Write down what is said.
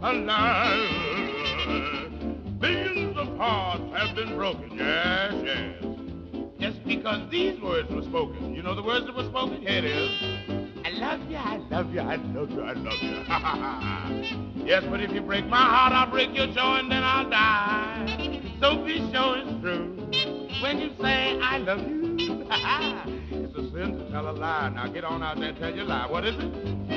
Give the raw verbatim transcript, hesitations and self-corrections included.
alive. Billions of hearts have been broken, yes, yes. Just because these words were spoken. You know the words that were spoken? Here it is. I love you, I love you, I love you, I love you. Yes, but if you break my heart, I'll break your jaw and then I'll die. So be sure it's true when you say I love you. It's a sin to tell a lie. Now get on out there and tell your lie. What is it?